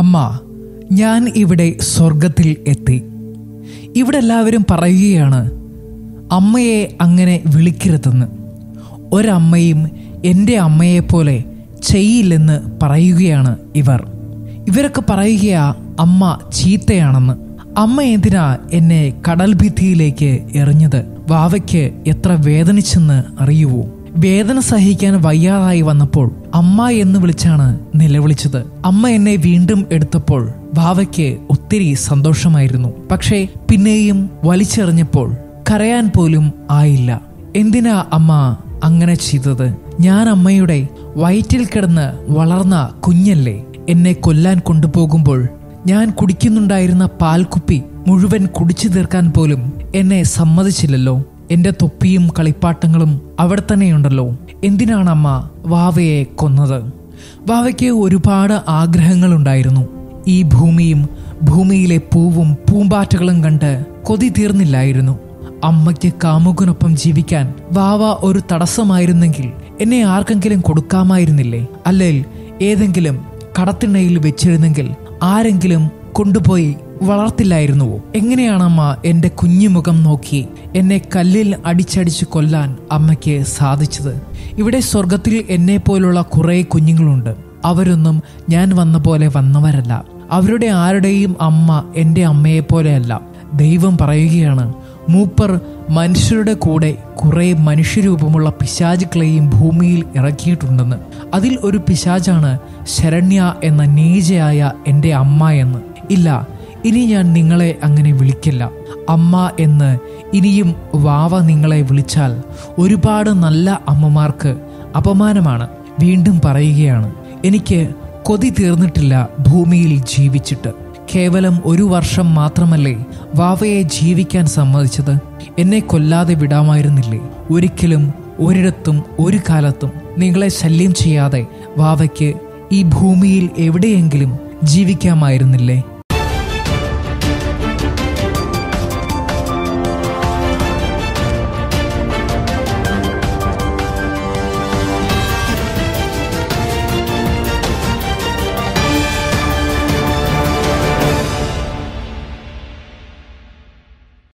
അമ്മ, ഞാൻ ഇവിടെ സ്വർഗത്തിൽ എത്തി. ഇവിടെ എല്ലാവരും പറയുകയാണ്, അമ്മയെ അങ്ങനെ വിളിക്കരുതെന്ന്. ഒരമ്മയും എൻ്റെ അമ്മയെപ്പോലെ ചെയ്യില്ലെന്ന് പറയുകയാണ് ഇവരൊക്കെ പറയുകയാ അമ്മ ചീത്തയാണെന്ന്. അമ്മ എന്തിനാ എന്നെ കടൽ ഭിത്തിയിലേക്ക് എറിഞ്ഞത്? വാവയ്ക്ക് എത്ര വേദനിച്ചെന്ന് അറിയുവോ? വേദന സഹിക്കാൻ വയ്യാതായി വന്നപ്പോൾ അമ്മ എന്ന് വിളിച്ചാണ് നിലവിളിച്ചത്. അമ്മ എന്നെ വീണ്ടും എടുത്തപ്പോൾ വാവയ്ക്ക് ഒത്തിരി സന്തോഷമായിരുന്നു. പക്ഷേ പിന്നെയും വലിച്ചെറിഞ്ഞപ്പോൾ കരയാൻ പോലും ആയില്ല. എന്തിനാ അമ്മ അങ്ങനെ ചെയ്തത്? ഞാൻ അമ്മയുടെ വയറ്റിൽ കിടന്ന് വളർന്ന കുഞ്ഞല്ലേ. എന്നെ കൊല്ലാൻ കൊണ്ടുപോകുമ്പോൾ ഞാൻ കുടിക്കുന്നുണ്ടായിരുന്ന പാൽക്കുപ്പി മുഴുവൻ കുടിച്ചു തീർക്കാൻ പോലും എന്നെ സമ്മതിച്ചില്ലല്ലോ. എന്റെ തൊപ്പിയും കളിപ്പാട്ടങ്ങളും അവിടെ തന്നെയുണ്ടല്ലോ. എന്തിനാണ് അമ്മ വാവയെ കൊന്നത്? വാവയ്ക്ക് ഒരുപാട് ആഗ്രഹങ്ങളുണ്ടായിരുന്നു. ഈ ഭൂമിയും ഭൂമിയിലെ പൂവും പൂമ്പാറ്റകളും കണ്ട് കൊതി തീർന്നില്ലായിരുന്നു. അമ്മയ്ക്ക് കാമുകനൊപ്പം ജീവിക്കാൻ വാവ ഒരു തടസ്സമായിരുന്നെങ്കിൽ എന്നെ ആർക്കെങ്കിലും കൊടുക്കാമായിരുന്നില്ലേ? അല്ലെങ്കിൽ ഏതെങ്കിലും കടത്തിണ്ണയിൽ വെച്ചിരുന്നെങ്കിൽ ആരെങ്കിലും കൊണ്ടുപോയി വളർത്തില്ലായിരുന്നുവോ? എങ്ങനെയാണമ്മ എൻ്റെ കുഞ്ഞുമുഖം നോക്കി എന്നെ കല്ലിൽ അടിച്ചടിച്ച് കൊല്ലാൻ അമ്മയ്ക്ക് സാധിച്ചത്? ഇവിടെ സ്വർഗത്തിൽ എന്നെ പോലുള്ള കുറെ കുഞ്ഞുങ്ങളുണ്ട്. അവരൊന്നും ഞാൻ വന്ന പോലെ വന്നവരല്ല. അവരുടെ ആരുടെയും അമ്മ എൻ്റെ അമ്മയെപ്പോലെയല്ല. ദൈവം പറയുകയാണ്, മൂപ്പർ മനുഷ്യരുടെ കൂടെ കുറെ മനുഷ്യരൂപമുള്ള പിശാചുക്കളെയും ഭൂമിയിൽ ഇറക്കിയിട്ടുണ്ടെന്ന്. അതിൽ ഒരു പിശാചാണ് ശരണ്യ എന്ന നീചയായ എൻ്റെ അമ്മ എന്ന്. ഇല്ല, ഇനി ഞാൻ നിങ്ങളെ അങ്ങനെ വിളിക്കില്ല. അമ്മ എന്ന് ഇനിയും വാവ നിങ്ങളെ വിളിച്ചാൽ ഒരുപാട് നല്ല അമ്മമാർക്ക് അപമാനമാണ്. വീണ്ടും പറയുകയാണ്, എനിക്ക് കൊതി തീർന്നിട്ടില്ല ഭൂമിയിൽ ജീവിച്ചിട്ട്. കേവലം 1 വർഷം മാത്രമല്ലേ വാവയെ ജീവിക്കാൻ സമ്മതിച്ചത്? എന്നെ കൊല്ലാതെ വിടാമായിരുന്നില്ലേ? ഒരിക്കലും ഒരിടത്തും ഒരു കാലത്തും നിങ്ങളെ ശല്യം ചെയ്യാതെ വാവയ്ക്ക് ഈ ഭൂമിയിൽ എവിടെയെങ്കിലും ജീവിക്കാമായിരുന്നില്ലേ?